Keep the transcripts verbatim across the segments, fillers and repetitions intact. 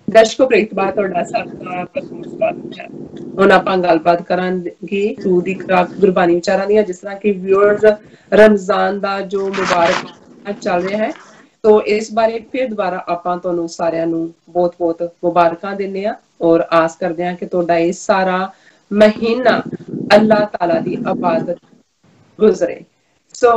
ਦਰਸ਼ਕੋ ਪ੍ਰੀਤਬਾਰ ਤੁਹਾਡਾ ਸਭ ਦਾ ਭਰਪੂਰ ਸਵਾਗਤ ਹੈ। ਹੁਣ ਆਪਾਂ ਗੱਲਬਾਤ ਕਰਾਂਗੇ ਗੁਰੂ ਦੀ ਖੁਰਾਕ ਗੁਰਬਾਣੀ ਵਿਚਾਰਾਂ ਦੀਆਂ, ਜਿਸ ਤਰ੍ਹਾਂ ਕਿ ਵਿਊਅਰਸ ਰਮਜ਼ਾਨ ਦਾ ਜੋ ਮੁਬਾਰਕ ਚੱਲ ਰਿਹਾ ਹੈ, तो इस बारे फिर दोबारा आपां तुहानू सारिਆਂ ਨੂੰ बहुत बहुत मुबारकां दिंदे आ और आस करदे आ कि तुहाडा ਇਹ सारा महीना अल्लाह ताला दी इबादत गुजरे। सो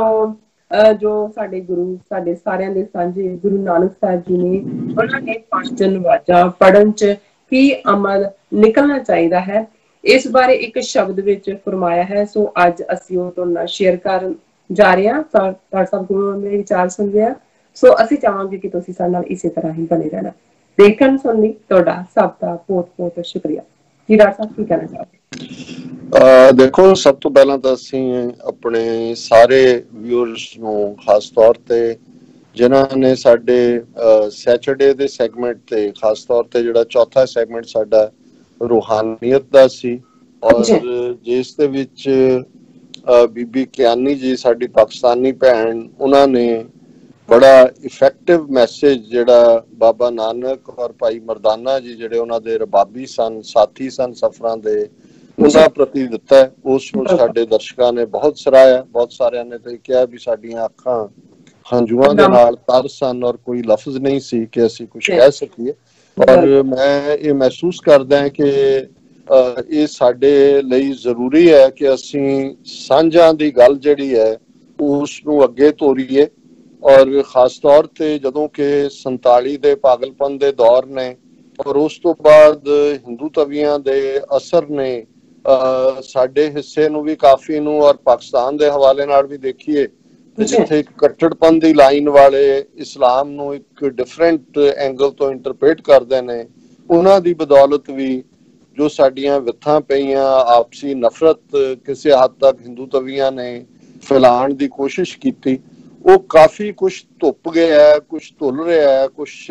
जो साडे गुरु साडे सारिਆਂ ਦੇ ਸਾਂਝੇ गुरु नानक साहब जी ने ਉਹਨਾਂ ਨੇ ਪੰਜ ਨਵਾਜ਼ਾਂ ਪੜ੍ਹਨ ਚ ਕੀ ਅਮਲ ਨਿਕਲਣਾ ਚਾਹੀਦਾ ਹੈ, ਇਸ ਬਾਰੇ ਇੱਕ ਸ਼ਬਦ ਵਿੱਚ ਫਰਮਾਇਆ ਹੈ। ਸੋ ਅੱਜ ਅਸੀਂ ਉਹ ਤੁਹਾਡੇ ਨਾਲ ਸ਼ੇਅਰ ਕਰਨ ਜਾ ਰਹੇ ਹਾਂ। ਤੁਹਾਡੇ ਸਭ ਗੁਰੂ ਦੇ ਵਿਚਾਰ ਸੁਣਦੇ ਆ। ਸੋ ਅਸੀਂ ਚਾਹਾਂਗੇ ਕਿ ਤੁਸੀਂ ਸਾਡੇ ਨਾਲ ਇਸੇ ਤਰ੍ਹਾਂ ਹੀ ਬਣੇ ਰਹਿਣਾ। ਦੇਖਣ ਸੁਣਨ ਲਈ ਤੁਹਾਡਾ ਸਭ ਦਾ ਬਹੁਤ ਬਹੁਤ ਸ਼ੁਕਰੀਆ ਜੀ। ਡਾਕਟਰ ਸਾਹਿਬ ਕੀ ਕਹਿਣਾ ਚਾਹੋਗੇ? ਦੇਖੋ, ਸਭ ਤੋਂ ਪਹਿਲਾਂ ਤਾਂ ਅਸੀਂ ਆਪਣੇ ਸਾਰੇ ਵਿਊਅਰਸ ਨੂੰ ਖਾਸ ਤੌਰ ਤੇ ਜਿਨ੍ਹਾਂ ਨੇ ਸਾਡੇ ਸੈਚਰਡੇ ਦੇ ਸੈਗਮੈਂਟ ਤੇ ਖਾਸ ਤੌਰ ਤੇ ਜਿਹੜਾ ਚੌਥਾ ਸੈਗਮੈਂਟ ਸਾਡਾ ਰੂਹਾਨੀਅਤ ਦਾ ਸੀ ਔਰ ਜਿਸ ਦੇ ਵਿੱਚ ਬੀਬੀ ਕਿਆਨੀ ਜੀ ਸਾਡੀ ਪਾਕਿਸਤਾਨੀ ਭੈਣ, ਉਹਨਾਂ ਨੇ ਬੜਾ ਇਫੈਕਟਿਵ ਮੈਸੇਜ ਜਿਹੜਾ ਬਾਬਾ ਨਾਨਕ ਔਰ ਭਾਈ ਮਰਦਾਨਾ ਜੀ ਜਿਹੜੇ ਉਹਨਾਂ ਦੇ ਰਬਾਬੀ ਸਨ, ਸਾਥੀ ਸਨ ਸਫ਼ਰਾਂ ਦੇ, ਉਹਨਾਂ ਪ੍ਰਤੀ ਦਿੱਤਾ। ਉਸ ਨੂੰ ਸਾਡੇ ਦਰਸ਼ਕਾਂ ਨੇ ਬਹੁਤ ਸਰਾਹਿਆ। ਬਹੁਤ ਸਾਰਿਆਂ ਨੇ ਤਾਂ ਕਿਹਾ ਵੀ ਸਾਡੀਆਂ ਅੱਖਾਂ ਹੰਝੂਆਂ ਦੇ ਨਾਲ ਤਰ ਸਨ ਔਰ ਕੋਈ ਲਫ਼ਜ਼ ਨਹੀਂ ਸੀ ਕਿ ਅਸੀਂ ਕੁਝ ਕਹਿ ਸਕੀਏ। ਔਰ ਮੈਂ ਇਹ ਮਹਿਸੂਸ ਕਰਦਾ ਕਿ ਇਹ ਸਾਡੇ ਲਈ ਜ਼ਰੂਰੀ ਹੈ ਕਿ ਅਸੀਂ ਸਾਂਝਾਂ ਦੀ ਗੱਲ ਜਿਹੜੀ ਹੈ ਉਸ ਨੂੰ ਅੱਗੇ ਤੋਰੀਏ। ਔਰ ਖਾਸ ਤੌਰ ਤੇ ਜਦੋਂ ਕਿ ਸੰਤਾਲੀ ਦੇ ਪਾਗਲਪਨ ਦੇ ਦੌਰ ਨੇ ਔਰ ਉਸ ਤੋਂ ਬਾਅਦ ਹਿੰਦੂ ਤਵੀਆਂ ਦੇ ਅਸਰ ਨੇ ਸਾਡੇ ਹਿੱਸੇ ਨੂੰ ਵੀ ਕਾਫੀ ਨੂੰ ਔਰ ਪਾਕਿਸਤਾਨ ਦੇ ਹਵਾਲੇ ਨਾਲ ਵੀ ਦੇਖੀਏ ਤੇ ਜਿੱਥੇ ਇੱਕ ਕੱਟੜਪਨ ਦੀ ਲਾਈਨ ਵਾਲੇ ਇਸਲਾਮ ਨੂੰ ਇੱਕ ਡਿਫਰੈਂਟ ਐਂਗਲ ਤੋਂ ਇੰਟਰਪ੍ਰੇਟ ਕਰਦੇ ਨੇ, ਉਹਨਾਂ ਦੀ ਬਦੌਲਤ ਵੀ ਜੋ ਸਾਡੀਆਂ ਵਿਥਾਂ ਪਈਆਂ ਆਪਸੀ ਨਫ਼ਰਤ ਕਿਸੇ ਹੱਦ ਤੱਕ ਹਿੰਦੂ ਤਵੀਆਂ ਨੇ ਫੈਲਾਉਣ ਦੀ ਕੋਸ਼ਿਸ਼ ਕੀਤੀ, ਉਹ ਕਾਫੀ ਕੁਛ ਧੁੱਪ ਗਿਆ, ਕੁਛ ਧੁੱਲ ਰਿਹਾ, ਕੁਛ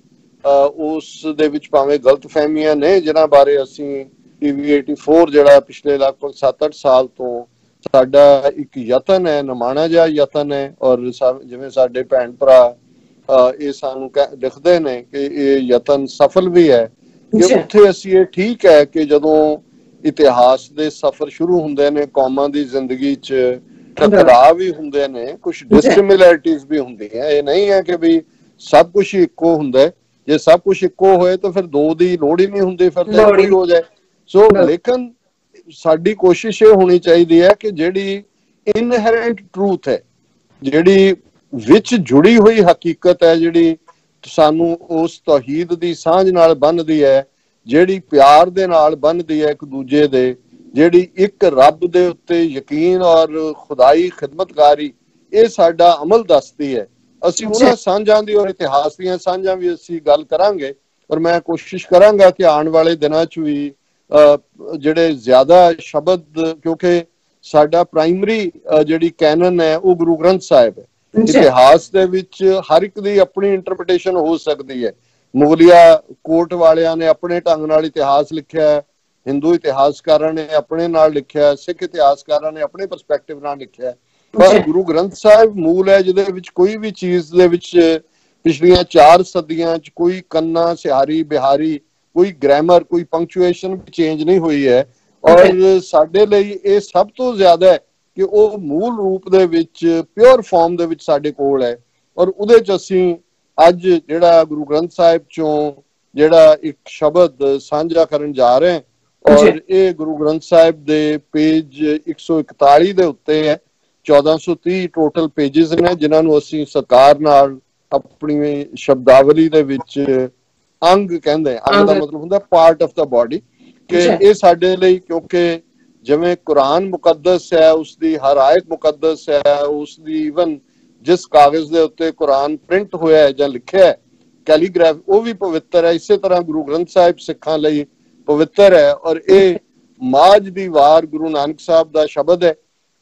ਉਸ ਦੇ ਵਿੱਚ ਭਾਵੇਂ ਗਲਤ ਫਹਿਮੀਆਂ ਨੇ ਜਿਨ੍ਹਾਂ ਬਾਰੇ ਅਸੀਂ ਟੀਵੀ ਚੁਰਾਸੀ ਜਿਹੜਾ ਪਿਛਲੇ ਲਗਭਗ ਸੱਤ ਅੱਠ ਸਾਲ ਤੋਂ ਸਾਡਾ ਇੱਕ ਯਤਨ ਹੈ, ਨਿਮਾਣਾ ਜਿਹਾ ਯਤਨ ਹੈ। ਔਰ ਜਿਵੇਂ ਸਾਡੇ ਭੈਣ ਭਰਾ ਇਹ ਸਾਨੂੰ ਲਿਖਦੇ ਨੇ ਕਿ ਇਹ ਯਤਨ ਸਫਲ ਵੀ ਹੈ ਕਿ ਉੱਥੇ ਅਸੀਂ ਇਹ ਠੀਕ ਹੈ ਕਿ ਜਦੋਂ ਇਤਿਹਾਸ ਦੇ ਸਫ਼ਰ ਸ਼ੁਰੂ ਹੁੰਦੇ ਨੇ, ਕੌਮਾਂ ਦੀ ਜ਼ਿੰਦਗੀ 'ਚ ਟਕਰਾਅ ਵੀ ਹੁੰਦੇ ਨੇ, ਕੁਛ ਡਿਸਸਿਮਿਲੈਰਿਟੀਜ਼ ਵੀ ਹੁੰਦੀਆਂ। ਇਹ ਨਹੀਂ ਹੈ ਕਿ ਵੀ ਸਭ ਕੁਛ ਇੱਕੋ ਹੁੰਦਾ। ਜੇ ਸਭ ਕੁਛ ਇੱਕੋ ਹੋਏ ਤਾਂ ਫਿਰ ਦੋ ਦੀ ਲੋੜ ਹੀ ਨਹੀਂ ਹੁੰਦੀ, ਫਿਰ ਤਾਂ ਕੋਈ ਹੋ ਜਾਏ। ਸੋ ਲੇਕਿਨ ਸਾਡੀ ਕੋਸ਼ਿਸ਼ ਇਹ ਹੋਣੀ ਚਾਹੀਦੀ ਹੈ ਕਿ ਜਿਹੜੀ ਇਨਹੈਰੈਂਟ ਟਰੂਥ ਹੈ, ਜਿਹੜੀ ਵਿੱਚ ਜੁੜੀ ਹੋਈ ਹਕੀਕਤ ਹੈ, ਜਿਹੜੀ ਸਾਨੂੰ ਉਸ ਤੌਹੀਦ ਦੀ ਸਾਂਝ ਨਾਲ ਬੰਨ੍ਹਦੀ ਹੈ, ਜਿਹੜੀ ਪਿਆਰ ਦੇ ਨਾਲ ਬੰਨ੍ਹਦੀ ਹੈ ਇੱਕ ਦੂਜੇ ਦੇ, ਜਿਹੜੀ ਇੱਕ ਰੱਬ ਦੇ ਉੱਤੇ ਯਕੀਨ ਔਰ ਖੁਦਾਈ ਖਿਦਮਤਕਾਰੀ, ਇਹ ਸਾਡਾ ਅਮਲ ਦੱਸਦੀ ਹੈ। ਅਸੀਂ ਉਹਨਾਂ ਸਾਂਝਾਂ ਦੀ ਔਰ ਇਤਿਹਾਸ ਦੀਆਂ ਸਾਂਝਾਂ ਵੀ ਅਸੀਂ ਗੱਲ ਕਰਾਂਗੇ। ਔਰ ਮੈਂ ਕੋਸ਼ਿਸ਼ ਕਰਾਂਗਾ ਕਿ ਆਉਣ ਵਾਲੇ ਦਿਨਾਂ 'ਚ ਵੀ ਜਿਹੜੇ ਜ਼ਿਆਦਾ ਸ਼ਬਦ, ਕਿਉਂਕਿ ਸਾਡਾ ਪ੍ਰਾਇਮਰੀ ਜਿਹੜੀ ਕੈਨਨ ਹੈ ਉਹ ਗੁਰੂ ਗ੍ਰੰਥ ਸਾਹਿਬ ਹੈ। ਇਤਿਹਾਸ ਦੇ ਵਿੱਚ ਹਰ ਇੱਕ ਦੀ ਆਪਣੀ ਇੰਟਰਪ੍ਰੀਟੇਸ਼ਨ ਹੋ ਸਕਦੀ ਹੈ। ਮੁਗਲਿਆ ਕੋਰਟ ਵਾਲਿਆਂ ਨੇ ਆਪਣੇ ਢੰਗ ਨਾਲ ਇਤਿਹਾਸ ਲਿਖਿਆ, ਹਿੰਦੂ ਇਤਿਹਾਸਕਾਰਾਂ ਨੇ ਆਪਣੇ ਨਾਲ ਲਿਖਿਆ, ਸਿੱਖ ਇਤਿਹਾਸਕਾਰਾਂ ਨੇ ਆਪਣੇ ਪਰਸਪੈਕਟਿਵ ਨਾਲ ਲਿਖਿਆ। ਪਰ ਗੁਰੂ ਗ੍ਰੰਥ ਸਾਹਿਬ ਮੂਲ ਹੈ ਜਿਹਦੇ ਵਿੱਚ ਕੋਈ ਵੀ ਚੀਜ਼ ਦੇ ਵਿੱਚ ਪਿਛਲੀਆਂ ਚਾਰ ਸਦੀਆਂ 'ਚ ਕੋਈ ਕੰਨਾ ਸਿਹਾਰੀ ਬਿਹਾਰੀ, ਕੋਈ ਗ੍ਰਾਮਰ, ਕੋਈ ਪੰਕਚੁਏਸ਼ਨ ਚੇਂਜ ਨਹੀਂ ਹੋਈ ਹੈ। ਔਰ ਸਾਡੇ ਲਈ ਇਹ ਸਭ ਤੋਂ ਜ਼ਿਆਦਾ ਹੈ ਕਿ ਉਹ ਮੂਲ ਰੂਪ ਦੇ ਵਿੱਚ ਪਿਓਰ ਫਾਰਮ ਦੇ ਵਿੱਚ ਸਾਡੇ ਕੋਲ ਹੈ। ਔਰ ਉਹਦੇ 'ਚ ਅਸੀਂ ਅੱਜ ਜਿਹੜਾ ਗੁਰੂ ਗ੍ਰੰਥ ਸਾਹਿਬ 'ਚੋਂ ਜਿਹੜਾ ਇੱਕ ਸ਼ਬਦ ਸਾਂਝਾ ਕਰਨ ਜਾ ਰਹੇ ਹਾਂ, ਔਰ ਇਹ ਗੁਰੂ ਗ੍ਰੰਥ ਸਾਹਿਬ ਦੇ ਪੇਜ ਇੱਕ ਸੌ ਇਕਤਾਲੀ ਦੇ ਉੱਤੇ ਹੈ। ਚੌਦਾਂ ਸੌ ਤੀਹ ਟੋਟਲ ਪੇਜਿਸ ਨੇ ਜਿਨ੍ਹਾਂ ਨੂੰ ਅਸੀਂ ਸਤਿਕਾਰ ਨਾਲ ਆਪਣੀ ਸ਼ਬਦਾਵਲੀ ਦੇ ਵਿੱਚ ਅੰਗ ਕਹਿੰਦੇ। ਅੰਗ ਦਾ ਮਤਲਬ ਹੁੰਦਾ ਪਾਰਟ ਆਫ ਦਾ ਬੋਡੀ, ਕਿ ਇਹ ਸਾਡੇ ਲਈ, ਕਿਉਂਕਿ ਜਿਵੇਂ ਕੁਰਾਨ ਮੁਕੱਦਸ ਹੈ, ਉਸਦੀ ਹਰ ਆਇਤ ਮੁਕੱਦਸ ਹੈ, ਉਸਦੀ ਈਵਨ ਜਿਸ ਕਾਗਜ਼ ਦੇ ਉੱਤੇ ਕੁਰਾਨ ਪ੍ਰਿੰਟ ਹੋਇਆ ਹੈ ਜਾਂ ਲਿਖਿਆ ਹੈ, ਕੈਲੀਗ੍ਰਾਫ, ਉਹ ਵੀ ਪਵਿੱਤਰ ਹੈ। ਇਸੇ ਤਰ੍ਹਾਂ ਗੁਰੂ ਗ੍ਰੰਥ ਸਾਹਿਬ ਸਿੱਖਾਂ ਲਈ ਪਵਿੱਤਰ ਹੈ। ਔਰ ਇਹ ਮਾਝ ਦੀ ਵਾਰ ਗੁਰੂ ਨਾਨਕ ਸਾਹਿਬ ਦਾ ਸ਼ਬਦ ਹੈ।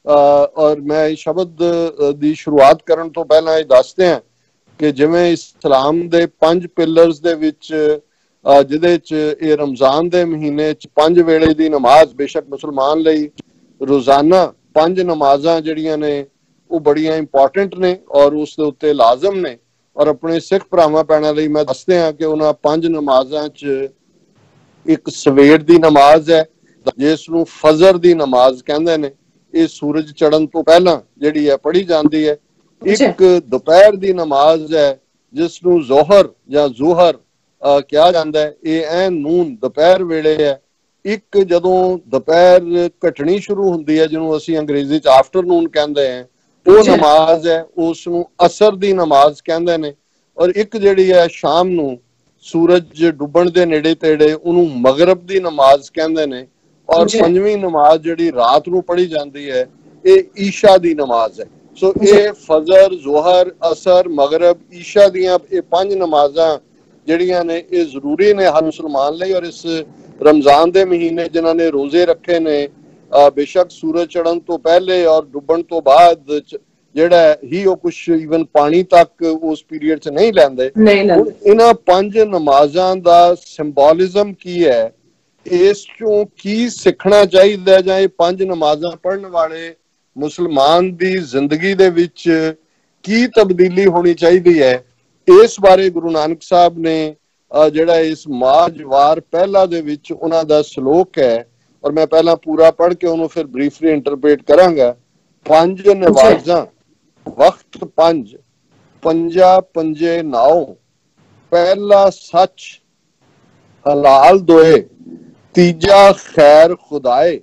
ਔਰ ਮੈਂ ਇਸ ਸ਼ਬਦ ਦੀ ਸ਼ੁਰੂਆਤ ਕਰਨ ਤੋਂ ਪਹਿਲਾਂ ਇਹ ਦੱਸਦੇ ਹਾਂ ਕਿ ਜਿਵੇਂ ਇਸਲਾਮ ਦੇ ਪੰਜ ਪਿਲਰਸ ਦੇ ਵਿੱਚ ਜਿਹਦੇ 'ਚ ਇਹ ਰਮਜ਼ਾਨ ਦੇ ਮਹੀਨੇ 'ਚ ਪੰਜ ਵੇਲੇ ਦੀ ਨਮਾਜ਼, ਬੇਸ਼ੱਕ ਮੁਸਲਮਾਨ ਲਈ ਰੋਜ਼ਾਨਾ ਪੰਜ ਨਮਾਜ਼ਾਂ ਜਿਹੜੀਆਂ ਨੇ ਉਹ ਬੜੀਆਂ ਇੰਪੋਰਟੈਂਟ ਨੇ ਔਰ ਉਸ ਦੇ ਉੱਤੇ ਲਾਜ਼ਮ ਨੇ। ਔਰ ਆਪਣੇ ਸਿੱਖ ਭਰਾਵਾਂ ਭੈਣਾਂ ਲਈ ਮੈਂ ਦੱਸਦੇ ਹਾਂ ਕਿ ਉਹਨਾਂ ਪੰਜ ਨਮਾਜ਼ਾਂ 'ਚ ਇੱਕ ਸਵੇਰ ਦੀ ਨਮਾਜ਼ ਹੈ ਜਿਸ ਨੂੰ ਫਜਰ ਦੀ ਨਮਾਜ਼ ਕਹਿੰਦੇ ਨੇ। ਇਹ ਸੂਰਜ ਚੜ੍ਹਨ ਤੋਂ ਪਹਿਲਾਂ ਜਿਹੜੀ ਹੈ ਪੜ੍ਹੀ ਜਾਂਦੀ ਹੈ। ਇੱਕ ਦੁਪਹਿਰ ਦੀ ਨਮਾਜ਼ ਹੈ ਜਿਸ ਨੂੰ ਜ਼ੋਹਰ ਜਾਂ ਜ਼ੁਹਰ ਕਿਹਾ ਜਾਂਦਾ ਹੈ। ਇਹ ਐ ਨੂਨ ਦੁਪਹਿਰ ਵੇਲੇ ਹੈ। ਇੱਕ ਜਦੋਂ ਦੁਪਹਿਰ ਘਟਣੀ ਸ਼ੁਰੂ ਹੁੰਦੀ ਹੈ ਜਿਹਨੂੰ ਅਸੀਂ ਅੰਗਰੇਜ਼ੀ 'ਚ ਆਫਟਰਨੂਨ ਕਹਿੰਦੇ ਹਾਂ, ਉਹ ਨਮਾਜ਼ ਹੈ, ਉਸ ਨੂੰ ਅਸਰ ਦੀ ਨਮਾਜ਼ ਕਹਿੰਦੇ ਨੇ। ਔਰ ਇੱਕ ਜਿਹੜੀ ਹੈ ਸ਼ਾਮ ਨੂੰ ਸੂਰਜ ਡੁੱਬਣ ਦੇ ਨੇੜੇ ਤੇੜੇ ਉਹਨੂੰ ਮਗਰਬ ਦੀ ਨਮਾਜ਼ ਕਹਿੰਦੇ ਨੇ। ਔਰ ਪੰਜਵੀਂ ਨਮਾਜ਼ ਜਿਹੜੀ ਰਾਤ ਨੂੰ ਪੜ੍ਹੀ ਜਾਂਦੀ ਹੈ ਇਹ ਈਸ਼ਾ ਦੀ ਨਮਾਜ਼ ਹੈ। ਸੋ ਇਹ ਫਜਰ, ਜ਼ੋਹਰ, ਅਸਰ, ਮਗਰਬ, ਈਸ਼ਾ ਦੀਆਂ ਇਹ ਪੰਜ ਨਮਾਜ਼ਾਂ ਜਿਹੜੀਆਂ ਨੇ ਇਹ ਜ਼ਰੂਰੀ ਨੇ ਹਰ ਮੁਸਲਮਾਨ ਲਈ। ਔਰ ਇਸ ਰਮਜ਼ਾਨ ਦੇ ਮਹੀਨੇ ਜਿਨ੍ਹਾਂ ਨੇ ਰੋਜ਼ੇ ਰੱਖੇ ਨੇ, ਬੇਸ਼ੱਕ ਸੂਰਜ ਚੜ੍ਹਨ ਤੋਂ ਪਹਿਲੇ ਔਰ ਡੁੱਬਣ ਤੋਂ ਬਾਅਦ ਜਿਹੜਾ ਹੀ ਉਹ ਕੁਛ ਈਵਨ ਪਾਣੀ ਤੱਕ ਉਸ ਪੀਰੀਅਡ 'ਚ ਨਹੀਂ ਲੈਂਦੇ। ਇਹਨਾਂ ਪੰਜ ਨਮਾਜ਼ਾਂ ਦਾ ਸਿੰਬੋਲਿਜ਼ਮ ਕੀ ਹੈ, ਇਸ ਚੋਂ ਕੀ ਸਿੱਖਣਾ ਚਾਹੀਦਾ, ਜਾਂ ਇਹ ਪੰਜ ਨਮਾਜ਼ਾਂ ਪੜ੍ਹਨ ਵਾਲੇ ਮੁਸਲਮਾਨ ਦੀ ਜ਼ਿੰਦਗੀ ਦੇ ਵਿੱਚ ਕੀ ਤਬਦੀਲੀ ਹੋਣੀ ਚਾਹੀਦੀ ਹੈ, ਇਸ ਬਾਰੇ ਗੁਰੂ ਨਾਨਕ ਸਾਹਿਬ ਨੇ ਜਿਹੜਾ ਇਸ ਮਾਝਵਾਰ ਪਹਿਲਾ ਦੇ ਵਿੱਚ ਉਹਨਾਂ ਦਾ ਸ਼ਲੋਕ ਹੈ। ਔਰ ਮੈਂ ਪਹਿਲਾਂ ਪੂਰਾ ਪੜ੍ਹ ਕੇ ਉਹਨੂੰ ਫਿਰ ਬਰੀਫਲੀ ਇੰਟਰਪ੍ਰੇਟ ਕਰਾਂਗਾ। ਪੰਜ ਨਵਾਜ਼ਾਂ ਵਕਤ ਪੰਜ, ਪੰਜਾ ਪੰਜੇ ਨਾਉ, ਪਹਿਲਾ ਸੱਚ ਹਲਾਲ ਦੋਏ, ਤੀਜਾ ਖੈਰ ਖੁਦਾਏ,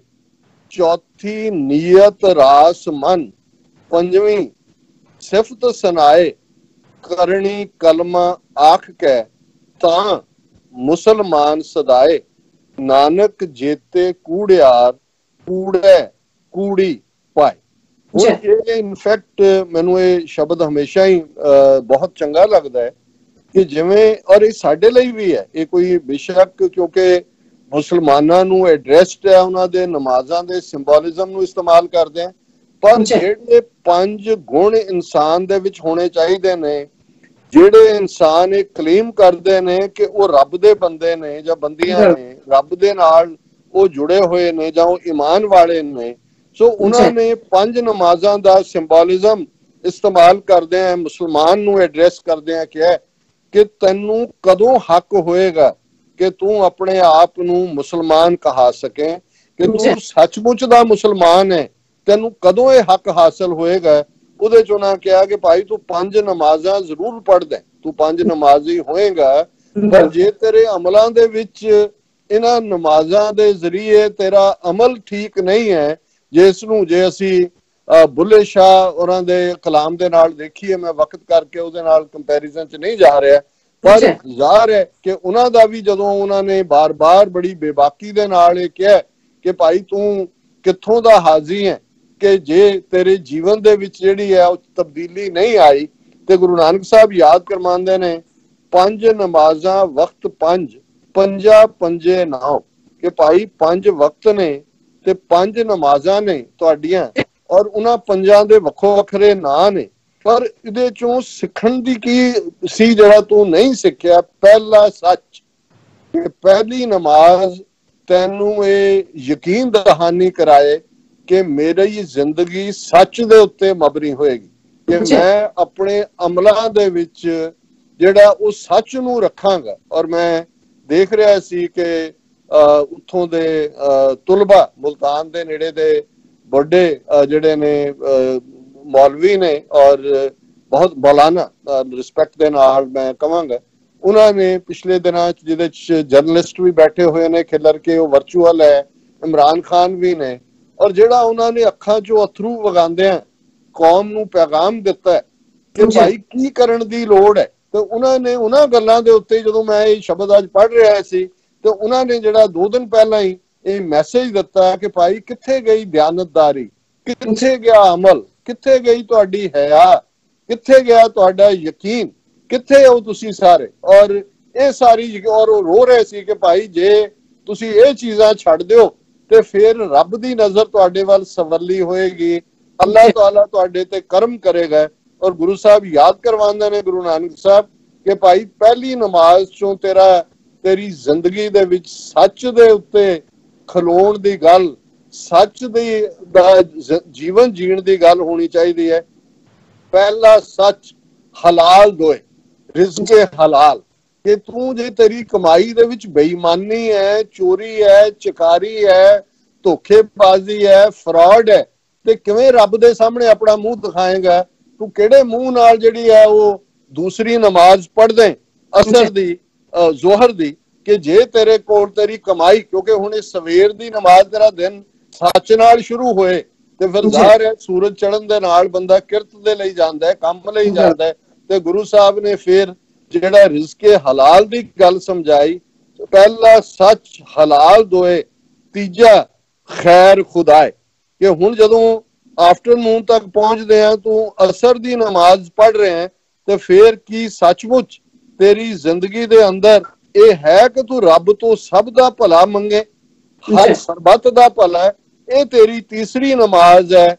ਚੌਥੀ ਨੀਅਤ ਰਾਸ ਮਨ, ਪੰਜਵੀਂ ਸਿਫਤ ਸੁਨਾਏ, ਕਰਨੀ ਕਲਮਾ ਆਖ ਕੇ ਤਾਂ ਮੁਸਲਮਾਨ ਸਦਾਏ, ਨਾਨਕ ਜੇਤੇ ਕੂੜਿਆਰ ਕੂੜੇ ਕੂੜੀ ਪਾਏ। ਇਹ ਇਨਫੈਕਟ ਮੈਨੂੰ ਇਹ ਸ਼ਬਦ ਹਮੇਸ਼ਾ ਹੀ ਬਹੁਤ ਚੰਗਾ ਲੱਗਦਾ ਹੈ ਕਿ ਜਿਵੇਂ, ਔਰ ਇਹ ਸਾਡੇ ਲਈ ਵੀ ਹੈ, ਇਹ ਕੋਈ ਬੇਸ਼ੱਕ ਕਿਉਂਕਿ ਮੁਸਲਮਾਨਾਂ ਨੂੰ ਐਡਰੈਸਡ ਹੈ, ਉਹਨਾਂ ਦੇ ਨਮਾਜ਼ਾਂ ਦੇ ਸਿੰਬੋਲਿਜ਼ਮ ਨੂੰ ਇਸਤੇਮਾਲ ਕਰਦੇ ਆ, ਪਰ ਜਿਹੜੇ ਪੰਜ ਗੁਣ ਇਨਸਾਨ ਦੇ ਵਿੱਚ ਹੋਣੇ ਚਾਹੀਦੇ ਨੇ, ਜਿਹੜੇ ਇਨਸਾਨ ਇਹ ਕਲੇਮ ਕਰਦੇ ਨੇ ਕਿ ਉਹ ਰੱਬ ਦੇ ਬੰਦੇ ਨੇ ਜਾਂ ਬੰਦੀਆਂ ਨੇ, ਰੱਬ ਦੇ ਨਾਲ ਉਹ ਜੁੜੇ ਹੋਏ ਨੇ ਜਾਂ ਉਹ ਈਮਾਨ ਵਾਲੇ ਨੇ, ਸੋ ਉਹਨਾਂ ਨੇ ਪੰਜ ਨਮਾਜ਼ਾਂ ਦਾ ਸਿੰਬੋਲਿਜ਼ਮ ਇਸਤੇਮਾਲ ਕਰਦੇ ਆ, ਮੁਸਲਮਾਨ ਨੂੰ ਐਡਰੈਸ ਕਰਦੇ ਆ ਕਿ ਕਿ ਤੈਨੂੰ ਕਦੋਂ ਹੱਕ ਹੋਏਗਾ ਕਿ ਤੂੰ ਆਪਣੇ ਆਪ ਨੂੰ ਮੁਸਲਮਾਨ ਕਹਾ ਸਕੇ, ਕਿ ਤੂੰ ਸੱਚਮੁੱਚ ਦਾ ਮੁਸਲਮਾਨ ਹੈ, ਤੈਨੂੰ ਕਦੋਂ ਇਹ ਹੱਕ ਹਾਸਲ ਹੋਏਗਾ। ਉਹਦੇ ਚ ਉਹਨਾਂ ਕਿਹਾ ਕਿ ਭਾਈ ਤੂੰ ਪੰਜ ਨਮਾਜ਼ਾਂ ਜ਼ਰੂਰ ਪੜ੍ਹਦਾ, ਤੂੰ ਪੰਜ ਨਮਾਜ਼ੀ ਹੋਏਗਾ, ਪਰ ਜੇ ਤੇਰੇ ਅਮਲਾਂ ਦੇ ਵਿੱਚ ਇਹਨਾਂ ਨਮਾਜ਼ਾਂ ਦੇ ਜ਼ਰੀਏ ਤੇਰਾ ਅਮਲ ਠੀਕ ਨਹੀਂ ਹੈ, ਜਿਸ ਨੂੰ ਜੇ ਅਸੀਂ ਬੁੱਲੇ ਸ਼ਾਹ ਉਹਨਾਂ ਦੇ ਕਲਾਮ ਦੇ ਨਾਲ ਦੇਖੀਏ, ਮੈਂ ਵਕਤ ਕਰਕੇ ਉਹਦੇ ਨਾਲ ਕੰਪੈਰੀਜ਼ਨ ਚ ਨਹੀਂ ਜਾ ਰਿਹਾ, ਪਰ ਜ਼ਾਹਰ ਹੈ ਕਿ ਉਹਨਾਂ ਦਾ ਵੀ ਜਦੋਂ ਉਹਨਾਂ ਨੇ ਬਾਰ-ਬਾਰ ਬੜੀ ਬੇਬਾਕੀ ਦੇ ਨਾਲ ਇਹ ਕਿਹਾ ਕਿ ਭਾਈ ਤੂੰ ਕਿੱਥੋਂ ਦਾ ਹਾਜ਼ੀ ਹੈ ਕਿ ਜੇ ਤੇਰੇ ਜੀਵਨ ਦੇ ਵਿੱਚ ਜਿਹੜੀ ਹੈ ਉਹ ਤਬਦੀਲੀ ਨਹੀਂ ਆਈ, ਤੇ ਗੁਰੂ ਨਾਨਕ ਸਾਹਿਬ ਯਾਦ ਕਰਵਾਉਂਦੇ ਨੇ ਪੰਜ ਨਮਾਜ਼ਾਂ ਵਕਤ ਪੰਜ, ਪੰਜਾ ਪੰਜੇ ਨਾਉ, ਕਿ ਭਾਈ ਪੰਜ ਵਕਤ ਨੇ ਤੇ ਪੰਜ ਨਮਾਜ਼ਾਂ ਨੇ ਤੁਹਾਡੀਆਂ, ਔਰ ਉਹਨਾਂ ਪੰਜਾਂ ਦੇ ਵੱਖੋ ਵੱਖਰੇ ਨਾਂ ਨੇ, ਪਰ ਇਹਦੇ ਚੋਂ ਸਿੱਖਣ ਦੀ ਕੀ ਸੀ ਜਿਹੜਾ ਤੂੰ ਨਹੀਂ ਸਿੱਖਿਆ। ਪਹਿਲਾ ਸੱਚ, ਕਿ ਪਹਿਲੀ ਨਮਾਜ਼ ਤੈਨੂੰ ਇਹ ਯਕੀਨ ਦਹਾਨੀ ਕਰਾਏ ਕਿ ਮੇਰੀ ਜ਼ਿੰਦਗੀ ਸੱਚ ਦੇ ਉੱਤੇ ਮਬਨੀ ਹੋਏਗੀ, ਕਿ ਮੈਂ ਆਪਣੇ ਅਮਲਾਂ ਦੇ ਵਿੱਚ ਜਿਹੜਾ ਉਹ ਸੱਚ ਨੂੰ ਰੱਖਾਂਗਾ। ਔਰ ਮੈਂ ਦੇਖ ਰਿਹਾ ਸੀ ਕਿ ਉੱਥੋਂ ਦੇ ਤੁਲਬਾ, ਮੁਲਤਾਨ ਦੇ ਨੇੜੇ ਦੇ ਵੱਡੇ ਜਿਹੜੇ ਨੇ ਮੌਲਵੀ ਨੇ, ਔਰ ਬਹੁਤ ਮੌਲਾਨਾ ਰਿਸਪੈਕਟ ਦੇ ਨਾਲ ਮੈਂ ਕਹਾਂਗਾ, ਉਹਨਾਂ ਨੇ ਪਿਛਲੇ ਦਿਨਾਂ ਚ ਜਿਹਦੇ ਚ ਜਰਨਲਿਸਟ ਵੀ ਬੈਠੇ ਹੋਏ ਨੇ ਖਿਲਰ ਕੇ, ਉਹ ਵਰਚੁਅਲ ਹੈ, ਇਮਰਾਨ ਖਾਨ ਵੀ ਨੇ, ਔਰ ਜਿਹੜਾ ਉਹਨਾਂ ਨੇ ਅੱਖਾਂ ਚੋਂ ਅਥਰੂ ਵਗਾਉਂਦਿਆਂ ਕੌਮ ਨੂੰ ਪੈਗਾਮ ਦਿੱਤਾ ਹੈ ਕਿ ਭਾਈ ਕੀ ਕਰਨ ਦੀ ਲੋੜ ਹੈ। ਤੇ ਉਹਨਾਂ ਨੇ ਉਹਨਾਂ ਗੱਲਾਂ ਦੇ ਉੱਤੇ ਜਦੋਂ ਮੈਂ ਇਹ ਸ਼ਬਦ ਅੱਜ ਪੜ੍ਹ ਰਿਹਾ ਸੀ, ਤੇ ਉਹਨਾਂ ਨੇ ਜਿਹੜਾ ਦੋ ਦਿਨ ਪਹਿਲਾਂ ਹੀ ਇਹ ਮੈਸੇਜ ਦਿੱਤਾ ਕਿ ਭਾਈ ਕਿੱਥੇ ਗਈ ਦਿਆਨਤਦਾਰੀ, ਕਿੱਥੇ ਗਿਆ ਅਮਲ, ਕਿੱਥੇ ਗਈ ਤੁਹਾਡੀ ਹਯਾ, ਕਿੱਥੇ ਗਿਆ ਤੁਹਾਡਾ ਯਕੀਨ, ਕਿੱਥੇ ਹੋ ਤੁਸੀਂ ਸਾਰੇ। ਔਰ ਇਹ ਸਾਰੀ, ਔਰ ਉਹ ਰੋ ਰਹੇ ਸੀ ਕਿ ਭਾਈ ਜੇ ਤੁਸੀਂ ਇਹ ਚੀਜ਼ਾਂ ਛੱਡ ਦਿਓ ਤੇ ਫਿਰ ਰੱਬ ਦੀ ਨਜ਼ਰ ਤੁਹਾਡੇ ਵੱਲ ਸਵਰਲੀ ਹੋਏਗੀ, ਅੱਲਾਹ ਤਾਲਾ ਤੁਹਾਡੇ ਤੇ ਕਰਮ ਕਰੇਗਾ। ਔਰ ਗੁਰੂ ਸਾਹਿਬ ਯਾਦ ਕਰਵਾਉਂਦੇ ਨੇ, ਗੁਰੂ ਨਾਨਕ ਸਾਹਿਬ, ਕਿ ਭਾਈ ਪਹਿਲੀ ਨਮਾਜ਼ ਚੋਂ ਤੇਰਾ ਤੇਰੀ ਜ਼ਿੰਦਗੀ ਦੇ ਵਿੱਚ ਸੱਚ ਦੇ ਉੱਤੇ ਖਲੋਣ ਦੀ ਗੱਲ, ਸੱਚ ਦੀ ਦਾ ਜੀਵਨ ਜੀਣ ਦੀ ਗੱਲ ਹੋਣੀ ਚਾਹੀਦੀ ਹੈ। ਪਹਿਲਾ ਸੱਚ ਹਲਾਲ ਦੋਏ, ਰਿਜ਼ਕੇ ਹਲਾਲ, ਕਿ ਤੂੰ ਜੇ ਤੇਰੀ ਕਮਾਈ ਦੇ ਵਿੱਚ ਬੇਈਮਾਨੀ ਹੈ, ਚੋਰੀ ਹੈ, ਚਕਾਰੀ ਹੈ, ਧੋਖੇਬਾਜ਼ੀ ਹੈ, ਫਰਾਡ ਹੈ, ਤੇ ਕਿਵੇਂ ਰੱਬ ਦੇ ਸਾਹਮਣੇ ਆਪਣਾ ਮੂੰਹ ਦਿਖਾਏਗਾ? ਤੂੰ ਕਿਹੜੇ ਮੂੰਹ ਨਾਲ ਜਿਹੜੀ ਹੈ ਉਹ ਦੂਸਰੀ ਨਮਾਜ਼ ਪੜ੍ਹਦੇ ਅਸਰ ਦੀ, ਜ਼ੋਹਰ ਦੀ, ਕਿ ਜੇ ਤੇਰੇ ਕੋਲ ਤੇਰੀ ਕਮਾਈ, ਕਿਉਂਕਿ ਹੁਣ ਇਹ ਸਵੇਰ ਦੀ ਨਮਾਜ਼ ਤੇਰਾ ਦਿਨ ਸੱਚ ਨਾਲ ਸ਼ੁਰੂ ਹੋਏ ਤੇ ਫਿਰ ਜ਼ਾਹਿਰ ਹੈ ਸੂਰਜ ਚੜ੍ਹਨ ਦੇ ਨਾਲ ਬੰਦਾ ਕਿਰਤ ਦੇ ਲਈ ਜਾਂਦਾ ਹੈ, ਕੰਮ ਲਈ ਜਾਂਦਾ ਹੈ। ਤੇ ਗੁਰੂ ਸਾਹਿਬ ਨੇ ਫਿਰ ਜਿਹੜਾ ਰਿਜ਼ਕੇ ਹਲਾਲ ਦੀ ਗੱਲ ਸਮਝਾਈ, ਪਹਿਲਾ ਸੱਚ ਹਲਾਲ ਦੋਏ, ਤੀਜਾ ਖੈਰ ਖੁਦਾਏ, ਕਿ ਹੁਣ ਜਦੋਂ ਆਫਟਰਨੂਨ ਤੱਕ ਪਹੁੰਚਦੇ ਆ, ਤੂੰ ਅਸਰ ਦੀ ਨਮਾਜ਼ ਪੜ੍ਹ ਰਹੇ ਹੈ, ਤੇ ਫਿਰ ਕੀ ਸੱਚਮੁੱਚ ਤੇਰੀ ਜ਼ਿੰਦਗੀ ਦੇ ਅੰਦਰ ਇਹ ਹੈ ਕਿ ਤੂੰ ਰੱਬ ਤੋਂ ਸਭ ਦਾ ਭਲਾ ਮੰਗੇ, ਹਰ ਸਰਬੱਤ ਦਾ ਭਲਾ ਹੈ? ਇਹ ਤੇਰੀ ਤੀਸਰੀ ਨਮਾਜ਼ ਹੈ।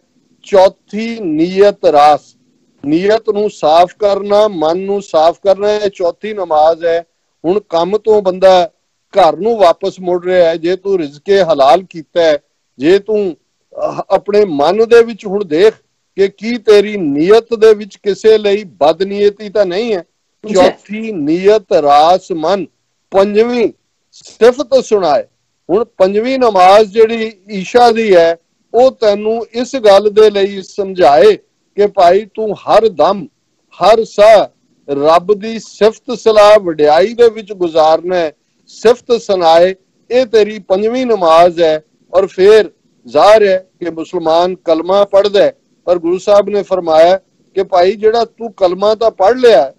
ਚੌਥੀ ਨੀਅਤ ਰਾਸ, ਨੀਅਤ ਨੂੰ ਸਾਫ਼ ਕਰਨਾ, ਮਨ ਨੂੰ ਸਾਫ਼ ਕਰਨਾ, ਇਹ ਚੌਥੀ ਨਮਾਜ਼ ਹੈ। ਹੁਣ ਕੰਮ ਤੋਂ ਬੰਦਾ ਘਰ ਨੂੰ ਵਾਪਸ ਮੁੜ ਰਿਹਾ ਹੈ, ਜੇ ਤੂੰ ਰਿਜ਼ਕੇ ਹਲਾਲ ਕੀਤਾ ਹੈ, ਜੇ ਤੂੰ ਆਪਣੇ ਮਨ ਦੇ ਵਿੱਚ ਹੁਣ ਦੇਖ ਕਿ ਕੀ ਤੇਰੀ ਨੀਅਤ ਦੇ ਵਿੱਚ ਕਿਸੇ ਲਈ ਬਦਨੀਅਤੀ ਤਾਂ ਨਹੀਂ ਹੈ। ਚੌਥੀ ਨੀਅਤ ਰਾਸ ਮਨ, ਪੰਜਵੀਂ ਸਿਫਤ ਸੁਣਾਏ। ਹੁਣ ਪੰਜਵੀਂ ਨਮਾਜ਼ ਜਿਹੜੀ ਈਸ਼ਾ ਦੀ ਹੈ, ਉਹ ਤੈਨੂੰ ਇਸ ਗੱਲ ਦੇ ਲਈ ਸਮਝਾਏ ਕਿ ਭਾਈ ਤੂੰ ਹਰ ਦਮ ਹਰ ਸਾਹ ਰੱਬ ਦੀ ਸਿਫਤ ਸਲਾਹ ਵਡਿਆਈ ਦੇ ਵਿੱਚ ਗੁਜ਼ਾਰਨਾ ਹੈ, ਸਿਫਤ ਸੁਣਾਏ। ਇਹ ਤੇਰੀ ਪੰਜਵੀਂ ਨਮਾਜ਼ ਹੈ। ਔਰ ਫਿਰ ਜ਼ਾਹਿਰ ਹੈ ਕਿ ਮੁਸਲਮਾਨ ਕਲਮਾ ਪੜ੍ਹਦਾ ਹੈ, ਪਰ ਗੁਰੂ ਸਾਹਿਬ ਨੇ ਫਰਮਾਇਆ ਕਿ ਭਾਈ ਜਿਹੜਾ ਤੂੰ ਕਲਮਾ ਤਾਂ ਪੜ੍ਹ ਲਿਆ,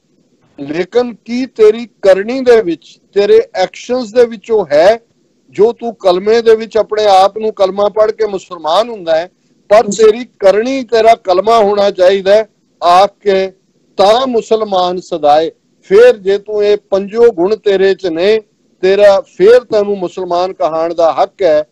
ਲੇਕਿਨ ਕੀ ਤੇਰੀ ਕਰਨੀ ਦੇ ਵਿੱਚ, ਤੇਰੇ ਐਕਸ਼ਨਸ ਦੇ ਵਿੱਚ ਉਹ ਹੈ ਜੋ ਤੂੰ ਕਲਮੇ ਦੇ ਵਿੱਚ ਆਪਣੇ ਆਪ ਨੂੰ ਕਲਮਾ ਪੜ੍ਹ ਕੇ ਮੁਸਲਮਾਨ ਹੁੰਦਾ ਹੈ, ਪਰ ਤੇਰੀ ਕਰਨੀ ਤੇਰਾ ਕਲਮਾ ਹੋਣਾ ਚਾਹੀਦਾ ਆ ਕੇ ਤਾਂ ਮੁਸਲਮਾਨ ਸਦਾਏ। ਫਿਰ ਜੇ ਤੂੰ ਇਹ ਪੰਜੋ ਗੁਣ ਤੇਰੇ ਚ ਨੇ, ਤੇਰਾ ਫਿਰ ਤੈਨੂੰ ਮੁਸਲਮਾਨ ਕਹਾਣ ਦਾ ਹੱਕ ਹੈ।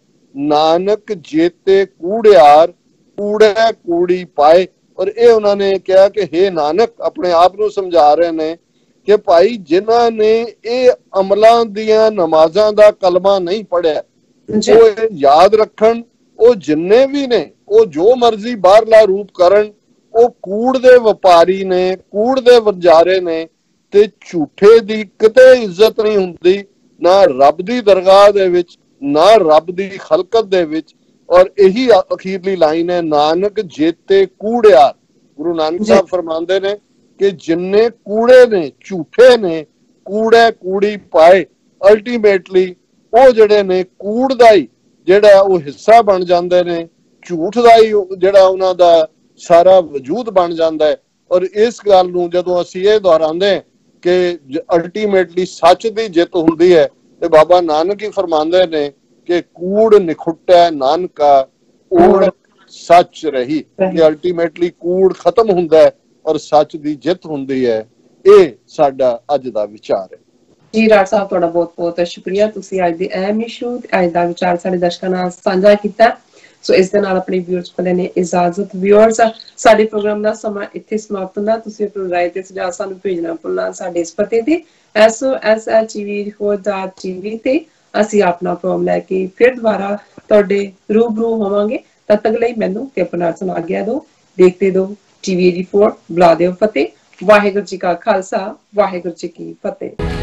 ਨਾਨਕ ਜੇਤੇ ਕੂੜਿਆਰ ਕੂੜੇ ਕੂੜੀ ਪਾਏ। ਔਰ ਇਹ ਉਹਨਾਂ ਨੇ ਕਿਹਾ ਕਿ ਹੇ ਨਾਨਕ, ਆਪਣੇ ਆਪ ਨੂੰ ਸਮਝਾ ਰਹੇ ਨੇ ਕਿ ਭਾਈ ਜਿਨ੍ਹਾਂ ਨੇ ਇਹ ਅਮਲਾਂ ਦੀਆਂ ਨਮਾਜ਼ਾਂ ਦਾ ਕਲਮਾ ਨਹੀਂ ਪੜਿਆ, ਉਹ ਇਹ ਯਾਦ ਰੱਖਣ, ਉਹ ਜਿੰਨੇ ਵੀ ਨੇ, ਉਹ ਜੋ ਮਰਜ਼ੀ ਬਾਹਰਲਾ ਰੂਪ ਕਰਨ, ਉਹ ਕੂੜ ਦੇ ਵਪਾਰੀ ਨੇ, ਕੂੜ ਦੇ ਵਰਜਾਰੇ ਨੇ, ਤੇ ਝੂਠੇ ਦੀ ਕਿਤੇ ਇੱਜ਼ਤ ਨਹੀਂ ਹੁੰਦੀ, ਨਾ ਰੱਬ ਦੀ ਦਰਗਾਹ ਦੇ ਵਿੱਚ, ਨਾ ਰੱਬ ਦੀ ਖਲਕਤ ਦੇ ਵਿੱਚ। ਔਰ ਇਹੀ ਅਖੀਰਲੀ ਲਾਈਨ ਹੈ, ਨਾਨਕ ਜੇਤੇ ਕੂੜਿਆਰ। ਗੁਰੂ ਨਾਨਕ ਸਾਹਿਬ ਫਰਮਾਉਂਦੇ ਨੇ ਕਿ ਜਿੰਨੇ ਕੂੜੇ ਨੇ, ਝੂਠੇ ਨੇ, ਕੂੜੇ ਕੂੜੀ ਪਾਏ, ਅਲਟੀਮੇਟਲੀ ਉਹ ਜਿਹੜੇ ਨੇ ਕੂੜ ਦਾ ਹੀ ਜਿਹੜਾ ਉਹ ਹਿੱਸਾ ਬਣ ਜਾਂਦੇ ਨੇ, ਝੂਠ ਦਾ ਹੀ ਜਿਹੜਾ ਉਹਨਾਂ ਦਾ ਸਾਰਾ ਵਜੂਦ ਬਣ ਜਾਂਦਾ ਹੈ। ਔਰ ਇਸ ਗੱਲ ਨੂੰ ਜਦੋਂ ਅਸੀਂ ਇਹ ਦੁਹਰਾਉਂਦੇ ਕਿ ਅਲਟੀਮੇਟਲੀ ਸੱਚ ਦੀ ਜਿੱਤ ਹੁੰਦੀ ਹੈ, ਤੇ ਬਾਬਾ ਨਾਨਕ ਹੀ ਫਰਮਾਉਂਦੇ ਨੇ ਕਿ ਕੂੜ ਨਿਖੁੱਟੈ ਨਾਨਕਾ ਓੜ ਸੱਚ ਰਹੀ, ਕਿ ਅਲਟੀਮੇਟਲੀ ਕੂੜ ਖਤਮ ਹੁੰਦਾ ਹੈ ਔਰ ਸੱਚ ਦੀ ਜਿੱਤ ਹੁੰਦੀ ਹੈ। ਇਹ ਸਾਡਾ ਅੱਜ ਦਾ ਵਿਚਾਰ ਹੈ। ਜੀ ਰਾਜ ਸਾਹਿਬ, ਤੁਹਾਡਾ ਬਹੁਤ ਬਹੁਤ ਸ਼ੁਕਰੀਆ। ਤੁਸੀਂ ਅੱਜ ਦੇ ਅਹਿਮ ਇਸ਼ੂ, ਅੱਜ ਦਾ ਵਿਚਾਰ ਸਾਡੇ ਦਰਸ਼ਕਾਂ ਨਾਲ ਸਾਂਝਾ ਕੀਤਾ। ਸੋ ਇਸ ਦੇ ਨਾਲ ਆਪਣੇ ਵਿਊਅਰਸ ਕੋਲ ਨੇ ਇਜਾਜ਼ਤ। ਵਿਊਅਰਸ, ਸਾਡੇ ਪ੍ਰੋਗਰਾਮ ਦਾ ਸਮਾਂ ਇੱਥੇ ਸਮਾਪਤ ਹੁੰਦਾ। ਤੁਸੀਂ ਆਪਣੀ ਰਾਏ ਤੇ ਸੁਝਾਅ ਸਾਨੂੰ ਭੇਜਣਾ ਭੁੱਲਣਾ ਸਾਡੇ ਇਸ ਪਤੇ ਤੇ S O S H V dot T V ਤੇ। ਅਸੀਂ ਆਪਣਾ ਪ੍ਰੋਗਰਾਮ ਲੈ ਕੇ ਫਿਰ ਦੁਬਾਰਾ ਤੁਹਾਡੇ ਰੂਬਰੂ ਹੋਵਾਂਗੇ। ਤਦ ਤੱਕ ਲਈ ਮੈਨੂੰ ਤੇ ਆਪਣਾ ਸੁਣਾ ਆਗਿਆ ਦਿਓ। ਦੇਖਦੇ ਰਹੋ ਟੀਵੀ ਚੌਰਾਸੀ, ਬੁਲਾ ਦਿਓ ਫਤਿਹ। ਵਾਹਿਗੁਰੂ ਜੀ ਕਾ ਖਾਲਸਾ, ਵਾਹਿਗੁਰੂ ਜੀ ਕੀ ਫਤਿਹ।